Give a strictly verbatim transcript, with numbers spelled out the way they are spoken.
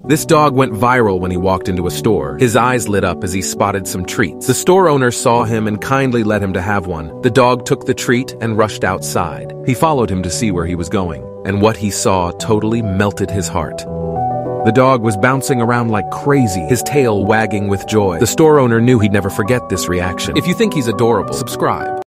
This dog went viral when he walked into a store. His eyes lit up as he spotted some treats. The store owner saw him and kindly let him to have one. The dog took the treat and rushed outside. He followed him to see where he was going, and what he saw totally melted his heart. The dog was bouncing around like crazy, his tail wagging with joy. The store owner knew he'd never forget this reaction. If you think he's adorable, subscribe.